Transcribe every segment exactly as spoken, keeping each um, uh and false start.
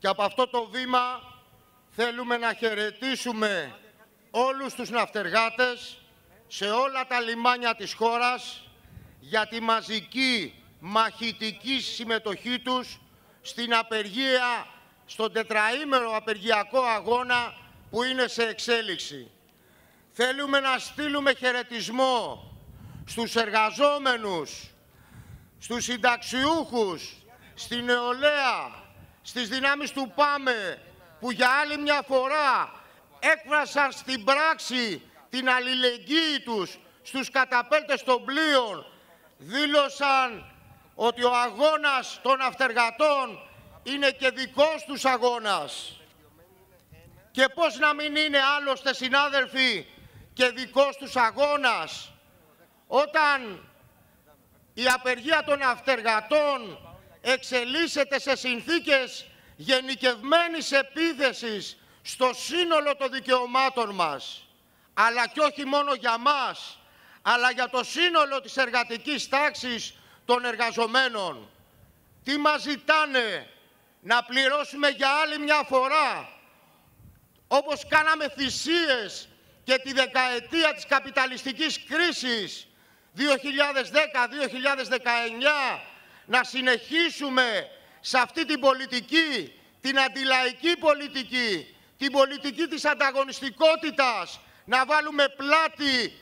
Και από αυτό το βήμα θέλουμε να χαιρετήσουμε όλους τους ναυτεργάτες σε όλα τα λιμάνια της χώρας για τη μαζική μαχητική συμμετοχή τους στην απεργία, στον τετραήμερο απεργιακό αγώνα που είναι σε εξέλιξη. Θέλουμε να στείλουμε χαιρετισμό στους εργαζόμενους, στους συνταξιούχους, στη νεολαία, στις δυνάμεις του ΠΑΜΕ, που για άλλη μια φορά έκφρασαν στην πράξη την αλληλεγγύη τους στους καταπέλτες των πλοίων, δήλωσαν ότι ο αγώνας των ναυτεργατών είναι και δικός τους αγώνας. Και πώς να μην είναι άλλωστε, συνάδελφοι, και δικός τους αγώνας, όταν η απεργία των ναυτεργατών εξελίσσεται σε συνθήκες γενικευμένης επίθεσης στο σύνολο των δικαιωμάτων μας, αλλά και όχι μόνο για μας, αλλά για το σύνολο της εργατικής τάξης των εργαζομένων. Τι μας ζητάνε? Να πληρώσουμε για άλλη μια φορά, όπως κάναμε θυσίες και τη δεκαετία της καπιταλιστικής κρίσης δύο χιλιάδες δέκα με δύο χιλιάδες δεκαεννιά, να συνεχίσουμε σε αυτή την πολιτική, την αντιλαϊκή πολιτική, την πολιτική της ανταγωνιστικότητας, να βάλουμε πλάτη.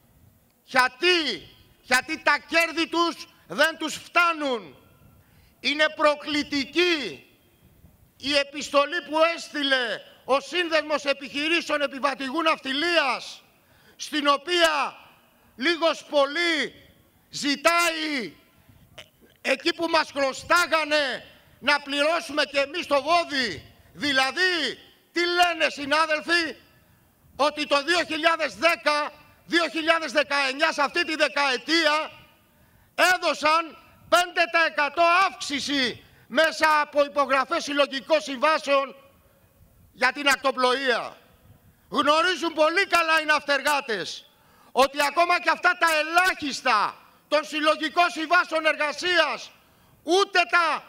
Γιατί, γιατί τα κέρδη τους δεν τους φτάνουν. Είναι προκλητική η επιστολή που έστειλε ο Σύνδεσμος Επιχειρήσεων Επιβατηγού Ναυτιλίας, στην οποία λίγος πολύ ζητάει εκεί που μας χρωστάγανε να πληρώσουμε και εμείς το βόδι. Δηλαδή, τι λένε, συνάδελφοι? Ότι το δύο χιλιάδες δέκα με δύο χιλιάδες δεκαεννιά, σε αυτή τη δεκαετία, έδωσαν πέντε τοις εκατό αύξηση μέσα από υπογραφές συλλογικών συμβάσεων για την ακτοπλοεία. Γνωρίζουν πολύ καλά οι ναυτεργάτες ότι ακόμα και αυτά τα ελάχιστα των συλλογικών συμβάσεων εργασίας ούτε τα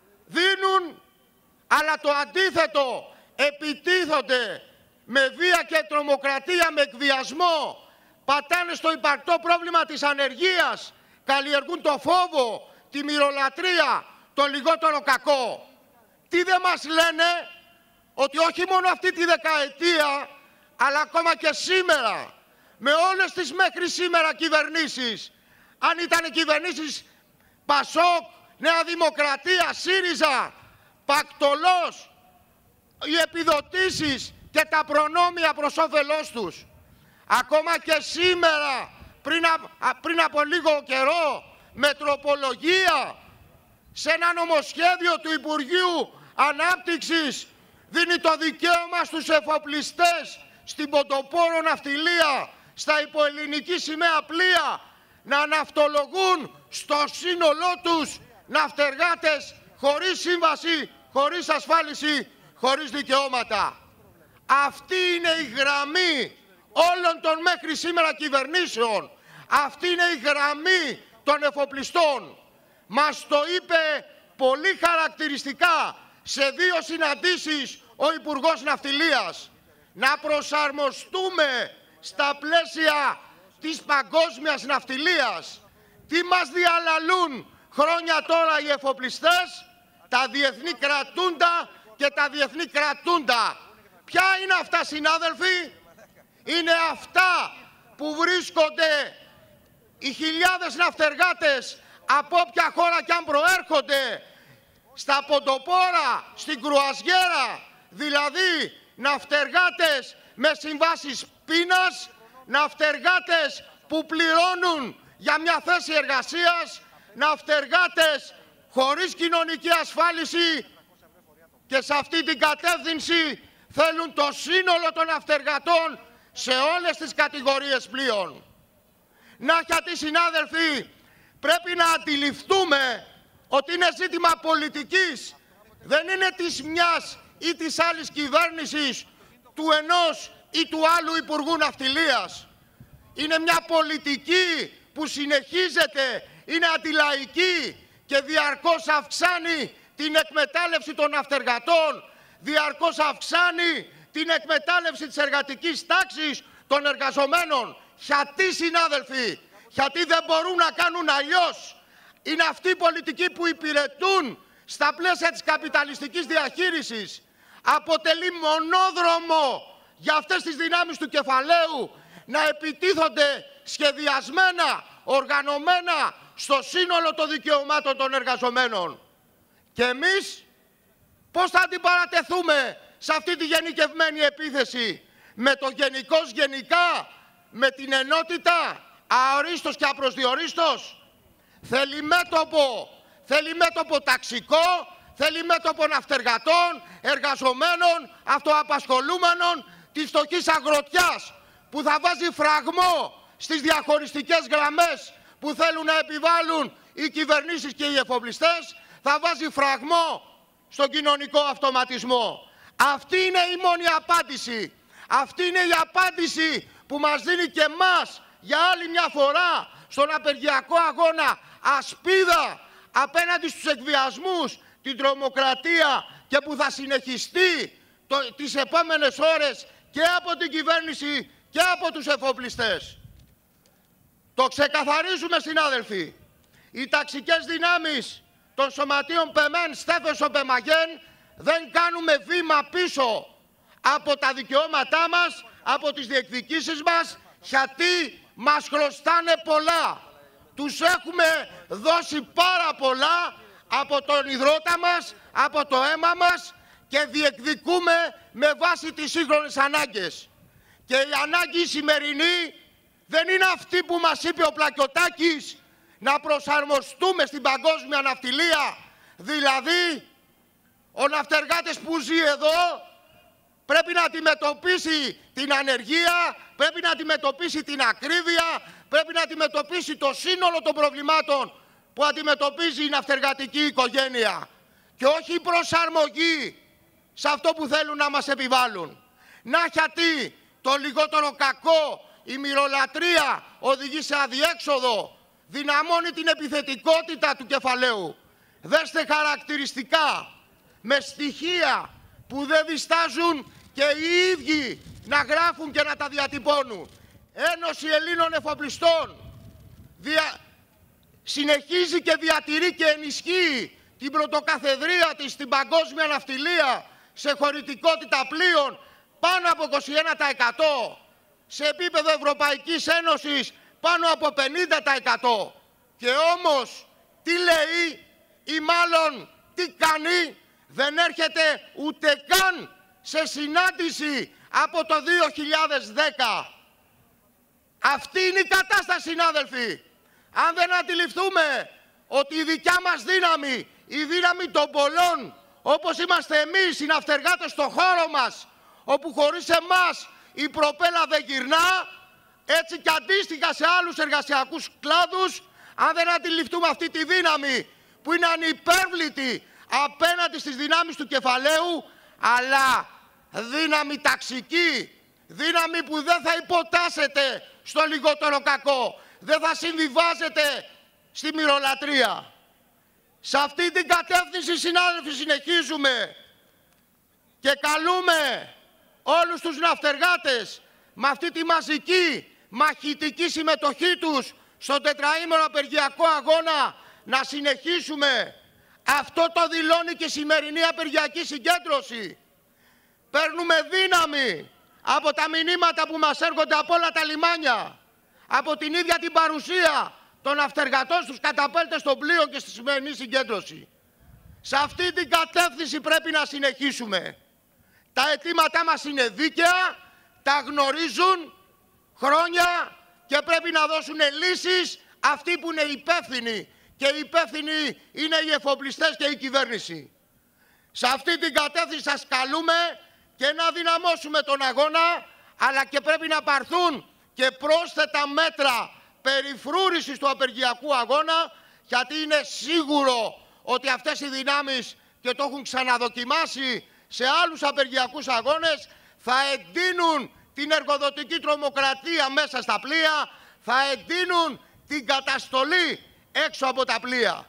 δίνουν, αλλά το αντίθετο, επιτίθονται με βία και τρομοκρατία, με εκβιασμό, πατάνε στο υπαρκτό πρόβλημα της ανεργίας, καλλιεργούν το φόβο, τη μυρολατρεία, το λιγότερο κακό. Τι δεν μας λένε? Ότι όχι μόνο αυτή τη δεκαετία, αλλά ακόμα και σήμερα, με όλες τις μέχρι σήμερα κυβερνήσεις, αν ήταν κυβερνήσεις Πασόκ, Νέα Δημοκρατία, ΣΥΡΙΖΑ, Πακτολός, οι επιδοτήσεις και τα προνόμια προς όφελός τους, ακόμα και σήμερα, πριν, α, πριν από λίγο καιρό, με τροπολογία σε ένα νομοσχέδιο του Υπουργείου Ανάπτυξης, δίνει το δικαίωμα στους εφοπλιστές στην ποντοπόρο ναυτιλία, στα υποελληνική σημαία πλοία, να ναυτολογούν στο σύνολό τους ναυτεργάτες χωρίς σύμβαση, χωρίς ασφάλιση, χωρίς δικαιώματα. Αυτή είναι η γραμμή όλων των μέχρι σήμερα κυβερνήσεων. Αυτή είναι η γραμμή των εφοπλιστών. Μας το είπε πολύ χαρακτηριστικά σε δύο συναντήσεις ο Υπουργός Ναυτιλίας. Να προσαρμοστούμε στα πλαίσια της παγκόσμιας ναυτιλίας. Τι μας διαλαλούν χρόνια τώρα οι εφοπλιστές? Τα διεθνή κρατούντα και τα διεθνή κρατούντα. Ποια είναι αυτά, συνάδελφοι? Είναι αυτά που βρίσκονται οι χιλιάδες ναυτεργάτες από όποια χώρα κι αν προέρχονται στα ποντοπόρα, στην κρουαζιέρα, δηλαδή ναυτεργάτες με συμβάσεις πείνας, ναυτεργάτες που πληρώνουν για μια θέση εργασίας, ναυτεργάτες χωρίς κοινωνική ασφάλιση, και σε αυτή την κατεύθυνση θέλουν το σύνολο των ναυτεργατών σε όλες τις κατηγορίες πλοίων. Να, γιατί, συνάδελφοι, πρέπει να αντιληφθούμε ότι είναι ζήτημα πολιτικής. Δεν είναι της μιας ή της άλλης κυβέρνησης, του ενός ή του άλλου Υπουργού Ναυτιλίας. Είναι μια πολιτική που συνεχίζεται, είναι αντιλαϊκή και διαρκώς αυξάνει την εκμετάλλευση των ναυτεργατών, διαρκώς αυξάνει την εκμετάλλευση της εργατικής τάξης των εργαζομένων. Γιατί, συνάδελφοι, γιατί δεν μπορούν να κάνουν αλλιώς. Είναι αυτοί οι πολιτικοί που υπηρετούν στα πλαίσια της καπιταλιστικής διαχείρισης. Αποτελεί μονόδρομο για αυτές τις δυνάμεις του κεφαλαίου να επιτίθονται σχεδιασμένα, οργανωμένα στο σύνολο των δικαιωμάτων των εργαζομένων. Και εμείς πώς θα αντιπαρατεθούμε σε αυτή τη γενικευμένη επίθεση? Με το γενικός γενικά, με την ενότητα, αορίστος και απροσδιορίστος. Θέλει μέτωπο, θέλει μέτωπο ταξικό, θέλει μέτωπο ναυτεργατών, εργαζομένων, αυτοαπασχολούμενων, της φτωχής αγροτιάς, που θα βάζει φραγμό στις διαχωριστικές γραμμές που θέλουν να επιβάλλουν οι κυβερνήσεις και οι εφοπλιστές, θα βάζει φραγμό στον κοινωνικό αυτοματισμό. Αυτή είναι η μόνη απάντηση. Αυτή είναι η απάντηση που μας δίνει και μας για άλλη μια φορά στον απεργιακό αγώνα ασπίδα απέναντι στους εκβιασμούς, την τρομοκρατία, και που θα συνεχιστεί το, τις επόμενες ώρες και από την κυβέρνηση και από τους εφοπλιστές. Το ξεκαθαρίζουμε, συνάδελφοι. Οι ταξικές δυνάμεις των σωματείων ΠΕΜΕΝ, Στέφεσο, Πεμαγέν, δεν κάνουμε βήμα πίσω από τα δικαιώματά μας, από τις διεκδικήσεις μας, γιατί μας χρωστάνε πολλά. Τους έχουμε δώσει πάρα πολλά από τον ιδρώτα μας, από το αίμα μας, και διεκδικούμε με βάση τις σύγχρονες ανάγκες. Και η ανάγκη σημερινή δεν είναι αυτή που μας είπε ο Πλακιωτάκης, να προσαρμοστούμε στην παγκόσμια ναυτιλία. Δηλαδή, ο ναυτεργάτης που ζει εδώ πρέπει να αντιμετωπίσει την ανεργία, πρέπει να αντιμετωπίσει την ακρίβεια, πρέπει να αντιμετωπίσει το σύνολο των προβλημάτων που αντιμετωπίζει η ναυτεργατική οικογένεια. Και όχι η προσαρμογή σε αυτό που θέλουν να μας επιβάλλουν. Να γιατί το λιγότερο κακό, η μυρολατρεία οδηγεί σε αδιέξοδο, δυναμώνει την επιθετικότητα του κεφαλαίου. Δέστε χαρακτηριστικά, με στοιχεία που δεν διστάζουν και οι ίδιοι να γράφουν και να τα διατυπώνουν. Ένωση Ελλήνων Εφοπλιστών δια... συνεχίζει και διατηρεί και ενισχύει την πρωτοκαθεδρία της στην παγκόσμια ναυτιλία σε χωρητικότητα πλοίων πάνω από είκοσι ένα τοις εκατό, σε επίπεδο Ευρωπαϊκής Ένωσης πάνω από πενήντα τοις εκατό. Και όμως τι λέει ή μάλλον τι κάνει? Δεν έρχεται ούτε καν σε συνάντηση από το δύο χιλιάδες δέκα. Αυτή είναι η κατάσταση, συνάδελφοι. Αν δεν αντιληφθούμε ότι η δικιά μας δύναμη, η δύναμη των πολλών, όπως είμαστε εμείς οι ναυτεργάτες στο χώρο μας, όπου χωρίς εμάς η προπέλα δεν γυρνά, έτσι και αντίστοιχα σε άλλους εργασιακούς κλάδους, αν δεν αντιληφθούμε αυτή τη δύναμη που είναι ανυπέρβλητη απέναντι στις δυνάμεις του κεφαλαίου, αλλά δύναμη ταξική, δύναμη που δεν θα υποτάσσεται στο λιγότερο κακό, δεν θα συμβιβάζεται στη μυρολατρεία. Σε αυτή την κατεύθυνση, συνάδελφοι, συνεχίζουμε και καλούμε όλους τους ναυτεργάτες με αυτή τη μαζική μαχητική συμμετοχή τους στον τετραήμερο απεργιακό αγώνα να συνεχίσουμε. Αυτό το δηλώνει και η σημερινή απεργιακή συγκέντρωση. Παίρνουμε δύναμη από τα μηνύματα που μας έρχονται από όλα τα λιμάνια, από την ίδια την παρουσία των ναυτεργατών στους καταπέλτες των πλοίων και στη σημερινή συγκέντρωση. Σε αυτή την κατεύθυνση πρέπει να συνεχίσουμε. Τα αιτήματά μας είναι δίκαια, τα γνωρίζουν χρόνια και πρέπει να δώσουν λύσεις αυτοί που είναι υπεύθυνοι. Και οι υπεύθυνοι είναι οι εφοπλιστές και η κυβέρνηση. Σε αυτή την κατεύθυνση σας καλούμε και να δυναμώσουμε τον αγώνα, αλλά και πρέπει να πάρθουν και πρόσθετα μέτρα περιφρούρησης του απεργιακού αγώνα, γιατί είναι σίγουρο ότι αυτές οι δυνάμεις, και το έχουν ξαναδοκιμάσει σε άλλους απεργιακούς αγώνες, θα εντείνουν την εργοδοτική τρομοκρατία μέσα στα πλοία, θα εντείνουν την καταστολή έξω από τα πλοία.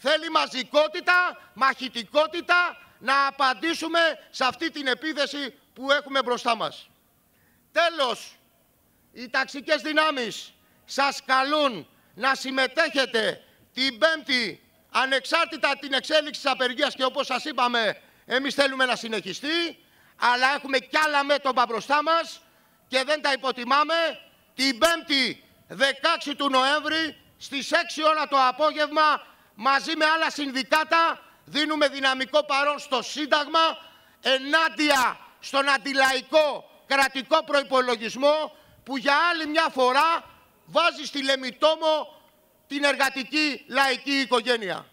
θέλει μαζικότητα, μαχητικότητα να απαντήσουμε σε αυτή την επίθεση που έχουμε μπροστά μας. Τέλος, οι ταξικές δυνάμεις σας καλούν να συμμετέχετε την Πέμπτη, ανεξάρτητα την εξέλιξη της απεργίας, και όπως σας είπαμε, εμείς θέλουμε να συνεχιστεί, αλλά έχουμε κι άλλα μέτωπα μπροστά μας και δεν τα υποτιμάμε. Την Πέμπτη δεκαέξι του Νοέμβρη στις έξι ώρα το απόγευμα, μαζί με άλλα συνδικάτα, δίνουμε δυναμικό παρόν στο Σύνταγμα ενάντια στον αντιλαϊκό κρατικό προϋπολογισμό που για άλλη μια φορά βάζει στη λεμιτόμο την εργατική λαϊκή οικογένεια.